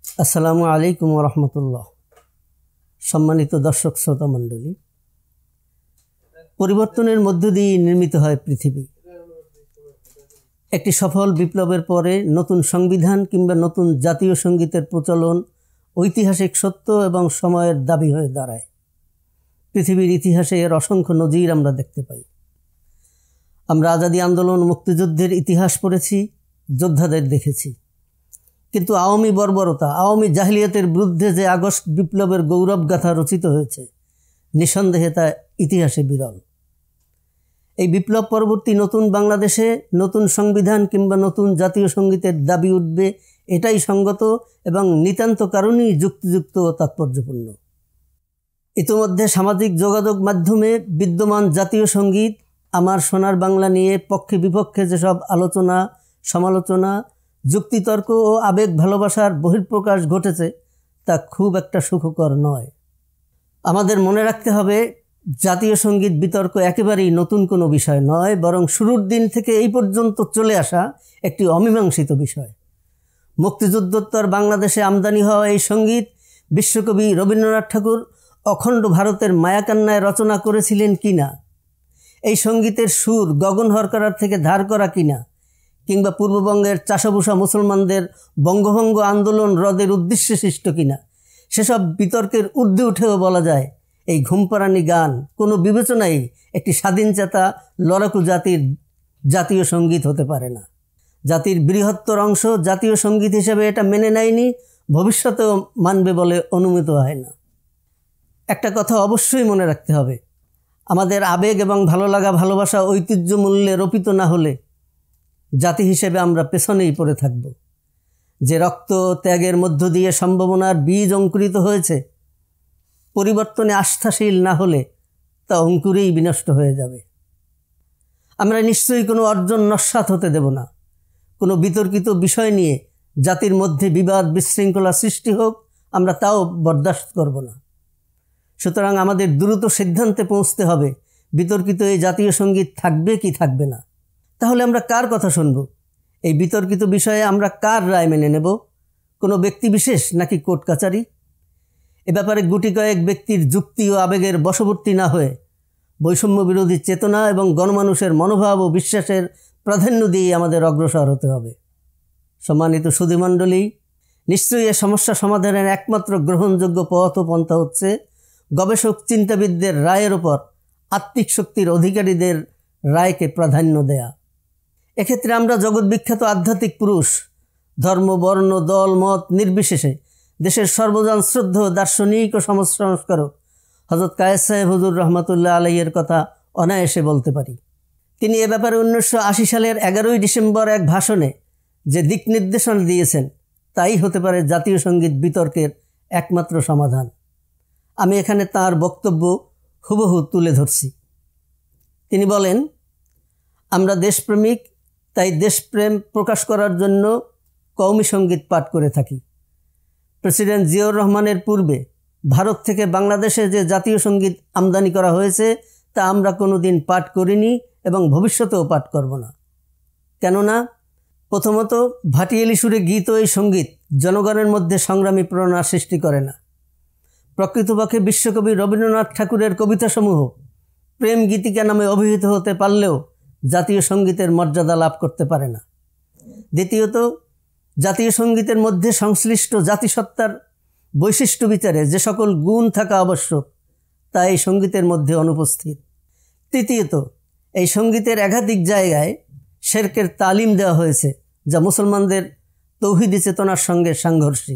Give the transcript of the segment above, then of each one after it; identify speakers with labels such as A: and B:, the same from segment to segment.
A: আসসালামু আলাইকুম ওয়া রাহমাতুল্লাহ। সম্মানিত দর্শক শ্রোতা মণ্ডলী, পরিবর্তনের মধ্য দিয়ে নির্মিত হয় পৃথিবী। একটি সফল বিপ্লবের পরে নতুন সংবিধান কিংবা নতুন জাতীয় সঙ্গীতের প্রচলন ঐতিহাসিক সত্য এবং সময়ের দাবি হয়ে দাঁড়ায়। পৃথিবীর ইতিহাসে এর অসংখ্য নজির আমরা দেখতে পাই। আমরা আজাদী আন্দোলন, মুক্তিযুদ্ধের ইতিহাস পড়েছি, যোদ্ধাদের দেখেছি, কিন্তু আওয়ামী বর্বরতা, আওয়ামী জাহিলিয়াতের বিরুদ্ধে যে আগস্ট বিপ্লবের গৌরবগাথা রচিত হয়েছে, নিঃসন্দেহে তা ইতিহাসে বিরল। এই বিপ্লব পরবর্তী নতুন বাংলাদেশে নতুন সংবিধান কিংবা নতুন জাতীয় সঙ্গীতের দাবি উঠবে, এটাই সঙ্গত এবং নিতান্ত কারণেই যুক্তিযুক্ত ও তাৎপর্যপূর্ণ। ইতিমধ্যে সামাজিক যোগাযোগ মাধ্যমে বিদ্যমান জাতীয় সঙ্গীত আমার সোনার বাংলা নিয়ে পক্ষে বিপক্ষে যেসব আলোচনা, সমালোচনা, যুক্তিতর্ক ও আবেগ ভালোবাসার বহিঃপ্রকাশ ঘটেছে, তা খুব একটা সুখকর নয়। আমাদের মনে রাখতে হবে, জাতীয় সঙ্গীত বিতর্ক একেবারেই নতুন কোনো বিষয় নয়, বরং শুরুর দিন থেকে এই পর্যন্ত চলে আসা একটি অমীমাংসিত বিষয়। মুক্তিযুদ্ধোত্তর বাংলাদেশে আমদানি হওয়া এই সঙ্গীত বিশ্বকবি রবীন্দ্রনাথ ঠাকুর অখণ্ড ভারতের মায়াকান্নায় রচনা করেছিলেন কিনা, এই সঙ্গীতের সুর গগন হরকার থেকে ধার করা কিনা, কিংবা পূর্ববঙ্গের চাষাভুষা মুসলমানদের বঙ্গভঙ্গ আন্দোলন রদের উদ্দেশ্যে সৃষ্ট কিনা, সেসব বিতর্কের ঊর্ধ্বে উঠেও বলা যায়, এই ঘুমপাড়ানি গান কোনো বিবেচনায় একটি স্বাধীনচেতা লড়াকু জাতির জাতীয় সঙ্গীত হতে পারে না। জাতির বৃহত্তর অংশ জাতীয় সঙ্গীত হিসেবে এটা মেনে নেয়নি, ভবিষ্যতেও মানবে বলে অনুমিত হয় না। একটা কথা অবশ্যই মনে রাখতে হবে, আমাদের আবেগ এবং ভালো লাগা, ভালোবাসা ঐতিহ্য মূল্যে রোপিত না হলে জাতি হিসেবে আমরা পেছনেই পড়ে থাকব। যে রক্ত ত্যাগের মধ্য দিয়ে সম্ভাবনার বীজ অঙ্কুরিত হয়েছে, পরিবর্তনে আস্থাশীল না হলে তা অঙ্কুরেই বিনষ্ট হয়ে যাবে। আমরা নিশ্চয়ই কোনো অর্জন নস্যাৎ হতে দেব না। কোনো বিতর্কিত বিষয় নিয়ে জাতির মধ্যে বিবাদ, বিশৃঙ্খলা সৃষ্টি হোক, আমরা তাও বরদাস্ত করব না। সুতরাং আমাদের দ্রুত সিদ্ধান্তে পৌঁছতে হবে, বিতর্কিত এই জাতীয় সঙ্গীত থাকবে কি থাকবে না। তাহলে আমরা কার কথা শুনব? এই বিতর্কিত বিষয়ে আমরা কার রায় মেনে নেব? কোনো ব্যক্তি বিশেষ নাকি কোর্ট কাচারি? এ ব্যাপারে গুটি কয়েক ব্যক্তির যুক্তি ও আবেগের বশবর্তী না হয়ে বৈষম্য বিরোধী চেতনা এবং গণমানুষের মনোভাব ও বিশ্বাসের প্রাধান্য দিয়ে আমাদের অগ্রসর হতে হবে। সম্মানিত সুধীমণ্ডলী, নিশ্চয়ই এ সমস্যা সমাধানের একমাত্র গ্রহণযোগ্য পথ ও পন্থা হচ্ছে গবেষক চিন্তাবিদদের রায়ের ওপর আত্মিক শক্তির অধিকারীদের রায়কে প্রাধান্য দেয়া। এক্ষেত্রে আমরা জগৎবিখ্যাত আধ্যাত্মিক পুরুষ, ধর্ম, বর্ণ, দল, মত নির্বিশেষে দেশের সর্বজন শ্রদ্ধ দার্শনিক ও সমাজ সংস্কারক হযরত কায়েস সাহেব হুজুর রহমাতুল্লাহ আলাইহির কথা অনায়াসে বলতে পারি। তিনি এ ব্যাপারে 1980 সালের 11ই ডিসেম্বর এক ভাষণে যে দিক নির্দেশনা দিয়েছেন, তাই হতে পারে জাতীয় সঙ্গীত বিতর্কের একমাত্র সমাধান। আমি এখানে তার বক্তব্য হুবহু তুলে ধরছি। তিনি বলেন, আমরা দেশপ্রেমিক, তাই দেশপ্রেম প্রকাশ করার জন্য কওমি সঙ্গীত পাঠ করে থাকি। প্রেসিডেন্ট জিয়াউর রহমানের পূর্বে ভারত থেকে বাংলাদেশে যে জাতীয় সঙ্গীত আমদানি করা হয়েছে, তা আমরা কোনো দিন পাঠ করিনি এবং ভবিষ্যতেও পাঠ করব না। কেননা প্রথমত, ভাটিয়ালি সুরে গীত এই সঙ্গীত জনগণের মধ্যে সংগ্রামী প্রেরণা সৃষ্টি করে না। প্রকৃতপক্ষে বিশ্বকবি রবীন্দ্রনাথ ঠাকুরের কবিতাসমূহ প্রেম গীতিকা নামে অভিহিত হতে পারলেও জাতীয় সঙ্গীতের মর্যাদা লাভ করতে পারে না। দ্বিতীয়ত, জাতীয় সঙ্গীতের মধ্যে সংশ্লিষ্ট জাতিসত্তার বৈশিষ্ট্য বিচারে যে সকল গুণ থাকা আবশ্যক, তা এই সঙ্গীতের মধ্যে অনুপস্থিত। তৃতীয়ত, এই সঙ্গীতের একাধিক জায়গায় শিরকের তালিম দেওয়া হয়েছে, যা মুসলমানদের তৌহিদি চেতনার সঙ্গে সাংঘর্ষিক।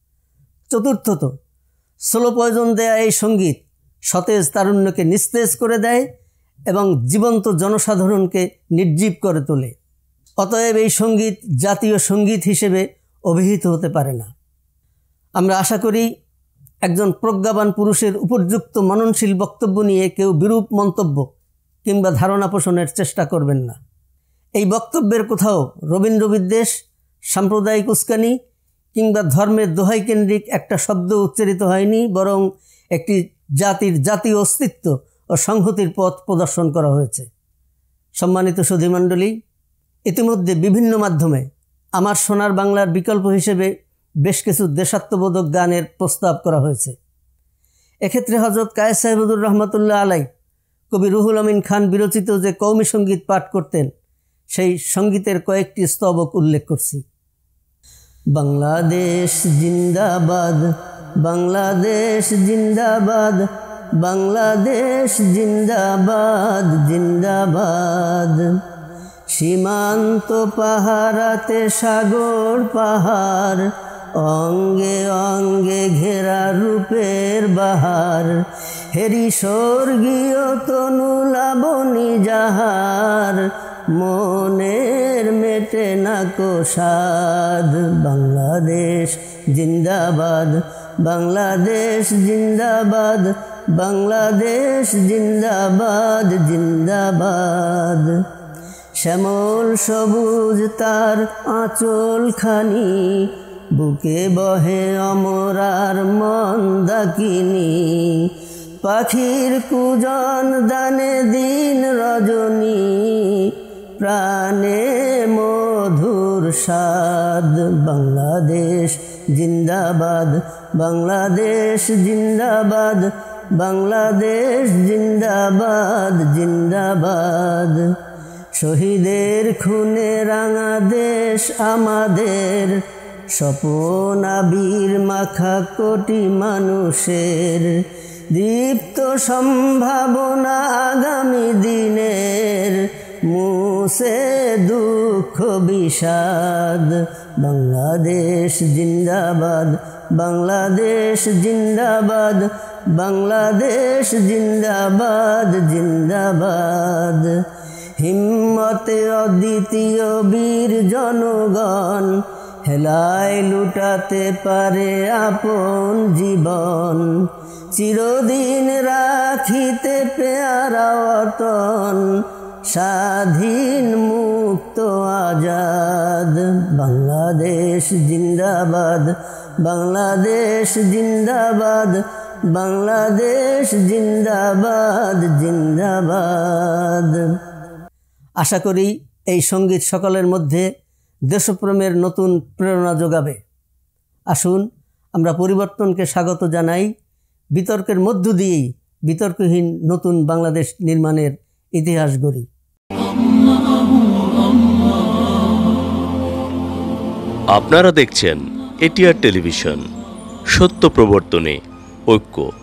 A: চতুর্থত, স্লো পয়জন দেয়া এই সঙ্গীত সতেজ তারুণ্যকে নিস্তেজ করে দেয় এবং জীবন্ত জনসাধারণকে নির্জীব করে তোলে। অতএব এই সঙ্গীত জাতীয় সঙ্গীত হিসেবে অভিহিত হতে পারে না। আমরা আশা করি একজন প্রজ্ঞাবান পুরুষের উপযুক্ত মননশীল বক্তব্য নিয়ে কেউ বিরূপ মন্তব্য কিংবা ধারণা পোষণের চেষ্টা করবেন না। এই বক্তব্যের কোথাও রবীন্দ্রবিদ্বেষ, সাম্প্রদায়িক উস্কানি কিংবা ধর্মের দোহাই কেন্দ্রিক একটা শব্দ উচ্চারিত হয়নি, বরং একটি জাতির জাতীয় অস্তিত্ব ও সংহতির পথ প্রদর্শন করা হয়েছে। সম্মানিত সুধীমণ্ডলী, ইতিমধ্যে বিভিন্ন মাধ্যমে আমার সোনার বাংলার বিকল্প হিসেবে বেশ কিছু দেশাত্মবোধক গানের প্রস্তাব করা হয়েছে। এক্ষেত্রে হযরত কায়েস সাহেব হুজুর রহমাতুল্লাহ আলাই কবি রুহুল আমিন খান বিরচিত যে কওমি সঙ্গীত পাঠ করতেন, সেই সঙ্গীতের কয়েকটি স্তবক উল্লেখ করছি। বাংলাদেশ জিন্দাবাদ, বাংলাদেশ জিন্দাবাদ, বাংলাদেশ জিন্দাবাদ জিন্দাবাদ। সীমান্ত পাহারাতে সাগর পাহাড়, অঙ্গে অঙ্গে ঘেরা রূপের বাহার। হেরি স্বর্গীয় তনু লাবণী যাহার, মনের মেটে না কো সাধ। বাংলাদেশ জিন্দাবাদ, বাংলাদেশ জিন্দাবাদ, বাংলাদেশ জিন্দাবাদ জিন্দাবাদ। শ্যামল সবুজ তার আঁচল খানি, বুকে বহে অমরার মন্দাকিনী। পাখির কুজন দানে দিন রজনী, প্রাণে মধুর স্বাদ। বাংলাদেশ জিন্দাবাদ, বাংলাদেশ জিন্দাবাদ, বাংলাদেশ জিন্দাবাদ জিন্দাবাদ। শহীদের খুনে রাঙা দেশ আমাদের, স্বপন আবির মাখা কোটি মানুষের। দীপ্ত সম্ভাবনা আগামী দিনের, মুছে দুঃখ বিষাদ। বাংলাদেশ জিন্দাবাদ, বাংলাদেশ জিন্দাবাদ, বাংলাদেশ জিন্দাবাদ জিন্দাবাদ। হিম্মতে অদ্বিতীয় বীর জনগণ, হেলায় লুটাতে পারে আপন জীবন। চিরদিন রাখিতে পেয়ারা ওতন, স্বাধীন মুক্ত আজাদ। বাংলাদেশ জিন্দাবাদ, বাংলাদেশ জিন্দাবাদ, বাংলাদেশ জিন্দাবাদ জিন্দাবাদ। আশা করি এই সঙ্গীত সকলের মধ্যে দেশপ্রেমের নতুন প্রেরণা যোগাবে। আসুন আমরা পরিবর্তনকে স্বাগত জানাই, বিতর্কের মধ্য দিয়েই বিতর্কহীন নতুন বাংলাদেশ নির্মাণের ইতিহাস গড়ি।
B: আপনারা দেখছেন এটিআর টেলিভিশন, সত্য প্রবর্তনে ঐক্য।